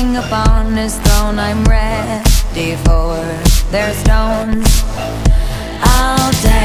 king upon his throne. I'm ready for their stones. I'll die